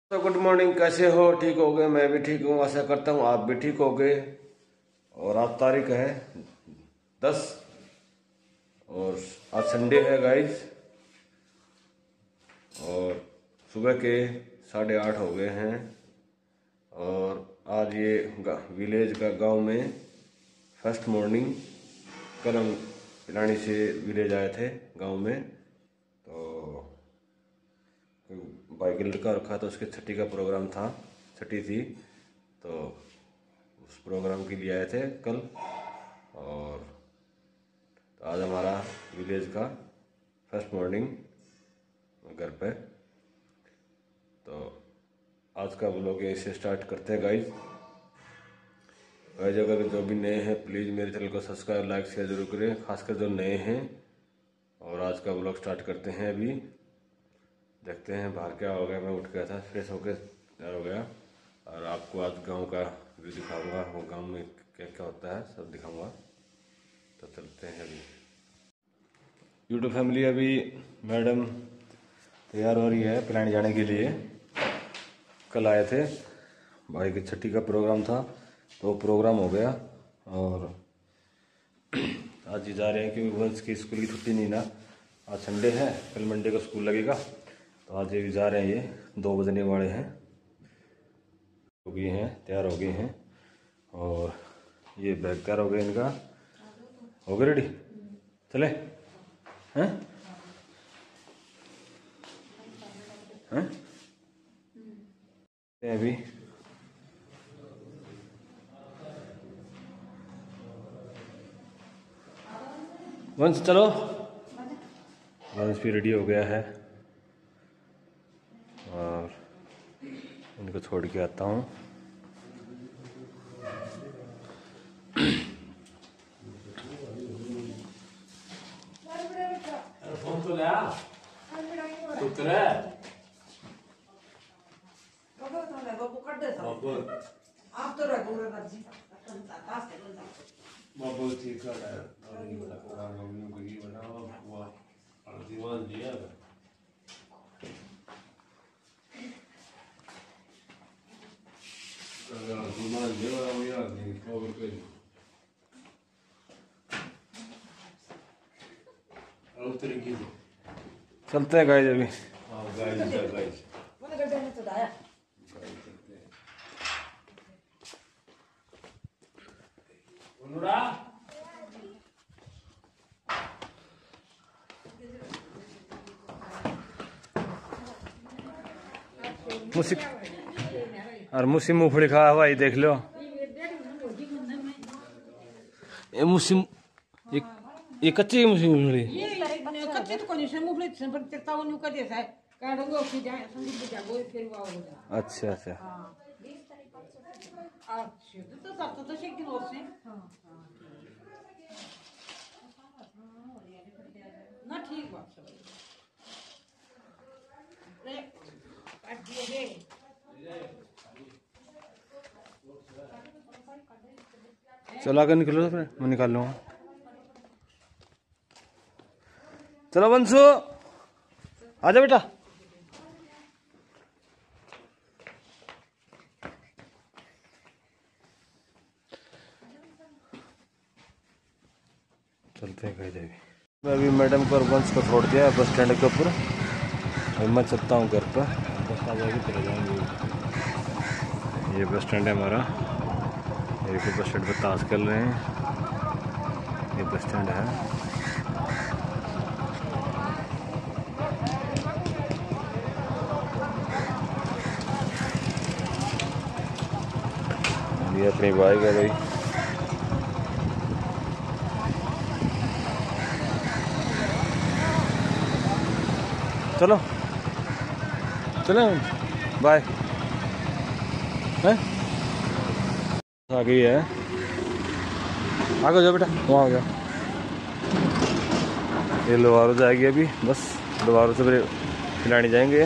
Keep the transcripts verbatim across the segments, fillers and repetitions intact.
तो good morning, कैसे हो? ठीक हो गए? मैं भी ठीक हूँ, आशा करता हूँ आप भी ठीक हो गए। और आज तारीख है दस और आज संडे है गाइज। और सुबह के साढ़े आठ हो गए हैं और आज ये विलेज का गांव में फर्स्ट मॉर्निंग। कल हम पिलानी से विलेज आए थे गांव में, तो भाई का लड़का रखा तो उसके छठी का प्रोग्राम था, छठी थी, तो उस प्रोग्राम के लिए आए थे कल। और तो आज हमारा विलेज का फर्स्ट मॉर्निंग घर पे। तो आज का व्लॉग ऐसे स्टार्ट करते हैं गाइज। गाइज अगर जो भी नए हैं प्लीज़ मेरे चैनल को सब्सक्राइब लाइक शेयर जरूर करें, खासकर जो नए हैं। और आज का व्लॉग स्टार्ट करते हैं। अभी देखते हैं बाहर क्या हो गया। मैं उठ गया था, फ्रेश होकर तैयार हो गया और आपको आज गांव का व्यू दिखाऊंगा, वो गांव में क्या क्या होता है सब दिखाऊंगा। तो चलते हैं अभी। यूट्यूब फैमिली, अभी मैडम तैयार हो रही है पिलाने जाने के लिए। कल आए थे, भाई की छठी का प्रोग्राम था तो प्रोग्राम हो गया और आज ही जा रहे हैं क्योंकि वंश की स्कूल की छुट्टी नहीं ना, आज संडे है, कल मंडे को स्कूल लगेगा। तो आज ये भी जा रहे हैं, ये दो बजने वाले हैं, हो गए हैं, तैयार हो गए हैं। और ये बैग तैयार हो गया इनका, हो गए रेडी, चले हैं हैं अभी। वंश चलो, वंश भी रेडी हो गया है और इनको छोड़ के आता हूँ। चलते हैं गाइस अभी। मुसी और मुसी मूंगफली खा हुआ ही देख लो। ये मुसी ये, ये कच्ची मुसी मूंगफली, कच्ची तो कोनी से मूंगफली से पर तेता वो न्यू कर देता है काढूंगा उसकी जाए संगीत बजा वो फिर वो होगा। अच्छा अच्छा हां अच्छा तो तो तो शेक दिनो से हां ना ठीक बात सब ले काट दिए चलो आगे निकलो, फिर मैं निकाल लूँगा। चलो बंसू आजा बेटा। चलते हैं कहीं जाएगी। मैं अभी मैडम को और वंश को छोड़ दिया बस स्टैंड के ऊपर। मैं चलता हूँ घर पर, बस आ जाएगी चले जाएंगे। ये बस स्टैंड है हमारा, ये बस स्टैंड पर ताश खेल रहे हैं। ये बस स्टैंड है। ये अपनी बाइक है भाई। चलो चलो बाय। आ गई है, आगे जाओ बेटा, वहाँ हो जाओ। ये लोहारो जाएगी अभी, बस लोहारो से फिर खिलाड़ी जाएंगे।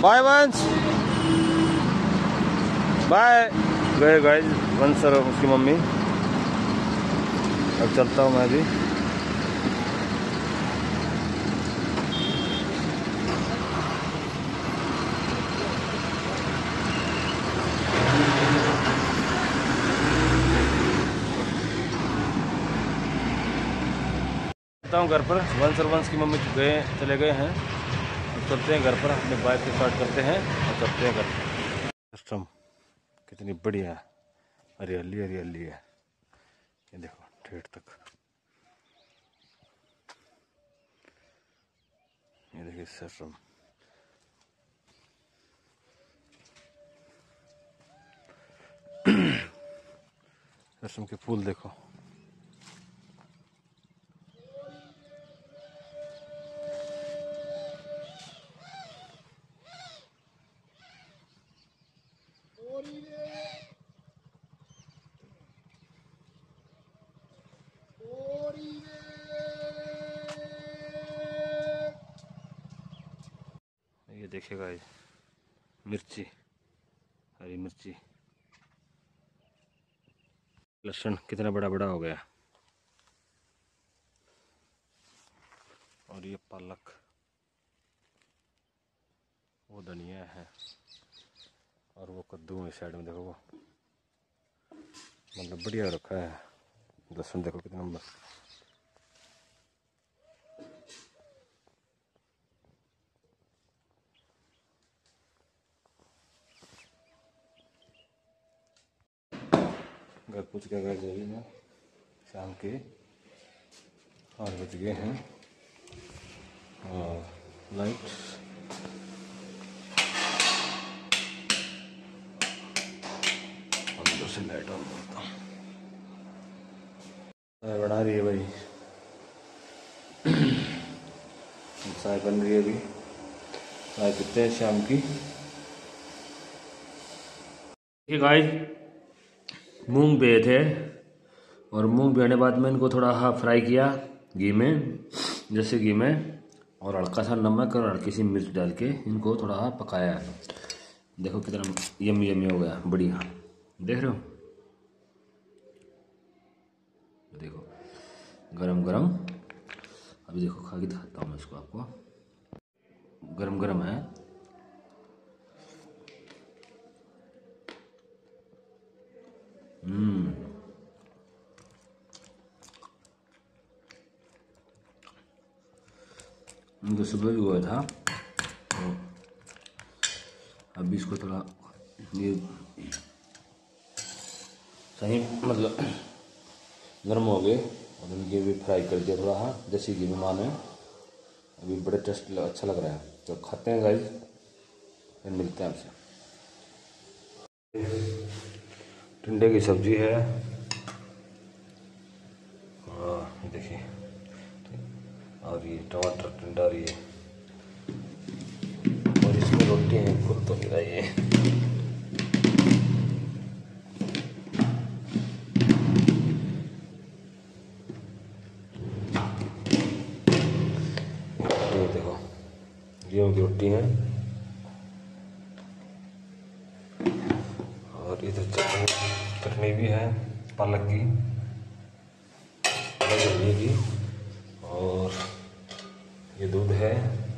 बाय वंश, बाय। गए गाइस वंश और उसकी मम्मी। अब चलता हूँ मैं भी। हूँ घर पर। वंश और वंश की मम्मी गए चले गए हैं। अब चलते हैं घर पर, अपने बाइक को स्टार्ट करते हैं और चलते हैं घर पर। सिस्टम कितनी बढ़िया हरियाली हरियाली है, ये देखो ठेठ तक। ये देखिए सिस्टम, सिस्टम के फूल देखो। ये देखिएगा ये मिर्ची, हरी मिर्ची, लहसुन कितना बड़ा बड़ा हो गया। और ये पालक, वो धनिया है, और वो कद्दू है साइड में देखो। वो मतलब बढ़िया रखा है। लहसुन देखो कितना मस्त। घर पूछ के घर जाइए ना, शाम के आठ बज गए हैं। और लाइट अंदर से लाइट ऑन करता हूँ। चाय बना रही है भाई, चाय बन रही है अभी। चाय पीते हैं शाम की। गाइस मूंग बे थे, और मूंग बेने बाद में इनको थोड़ा हाँ फ्राई किया घी में, जैसे घी में, और हल्का सा नमक और हल्की सी मिर्च डाल के इनको थोड़ा हाँ पकाया। देखो कितना यमी यमी हो गया, बढ़िया। देख रहे हो, देखो गरम गरम। अभी देखो खा के दिखाता हूँ मैं इसको आपको। गरम गरम है। हम्म इनको सुबह भी हुआ था, तो अभी इसको थोड़ा ये सही मतलब गर्म हो गए, और इनके भी फ्राई कर दिया थोड़ा हाँ जैसे घी में माने। अभी बड़े टेस्ट अच्छा लग रहा है, तो खाते हैं गाइस, फिर मिलते हैं आपसे। टिंडे की सब्जी है, और देखिए, और ये टमाटर टिंडा, और ये और इसमें रोटी है। खुद तो मेरा ये ये देखो गेहूँ की रोटी है, और इधर चटनी चटनी भी है पालक की, पालक की, और ये दूध है।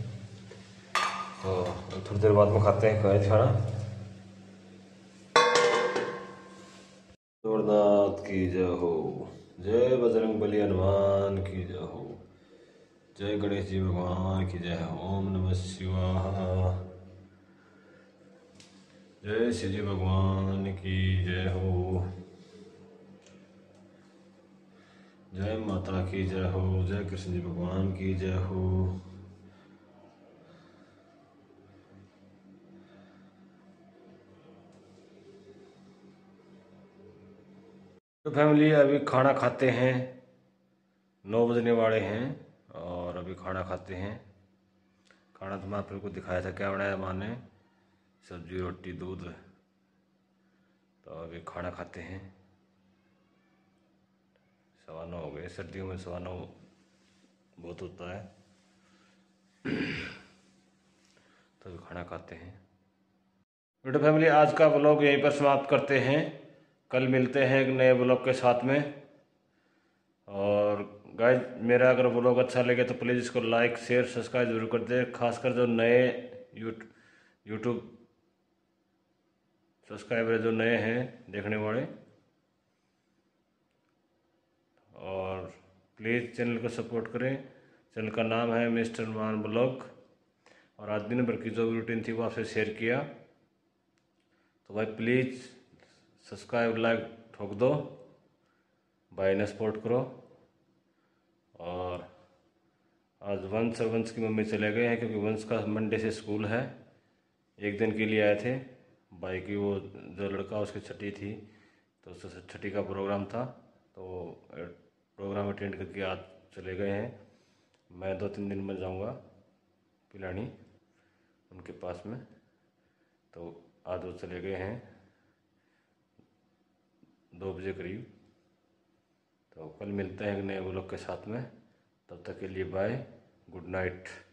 तो थोड़ी देर बाद में खाते हैं खाए खाना। जोरदार की जय हो, जय बजरंग बली हनुमान की जय हो, जय गणेश जी भगवान की जय हो। ओम नमः शिवाय, जय श्री जी भगवान की जय हो, जय माता की जय हो, जय कृष्ण जी भगवान की जय हो। तो फैमिली अभी खाना खाते हैं, नौ बजने वाले हैं, और अभी खाना खाते हैं। खाना तो मैं आप लोग को दिखाया था क्या बनाया माँ ने, सब्जी रोटी दूध। तो अभी खाना खाते हैं। सवा नौ हो गए, सर्दियों में सवा नौ बहुत होता है। तो खाना खाते हैं। बेटा फैमिली, आज का ब्लॉग यहीं पर समाप्त करते हैं। कल मिलते हैं एक नए ब्लॉग के साथ में। और गाइस, मेरा अगर ब्लॉग अच्छा लगे तो प्लीज़ इसको लाइक शेयर सब्सक्राइब जरूर कर दे, खासकर जो नए यूट्यूब सब्सक्राइबर जो नए हैं देखने वाले। और प्लीज़ चैनल को सपोर्ट करें। चैनल का नाम है मिस्टर मान ब्लॉग। और आज दिन भर की जो भी रूटीन थी वो आपसे शेयर किया। तो भाई प्लीज़ सब्सक्राइब लाइक ठोक दो, भाई ने सपोर्ट करो। और आज वंश और वंश की मम्मी चले गए हैं क्योंकि वंश का मंडे से स्कूल है। एक दिन के लिए आए थे। भाई की वो जो लड़का उसकी छठी थी तो उससे छठी का प्रोग्राम था, तो प्रोग्राम अटेंड करके आज चले गए हैं। मैं दो तीन दिन में जाऊंगा पिलानी उनके पास में। तो आज वो चले गए हैं दो बजे करीब। तो कल मिलते हैं एक नए ब्लॉग के साथ में। तब तक के लिए बाय, गुड नाइट।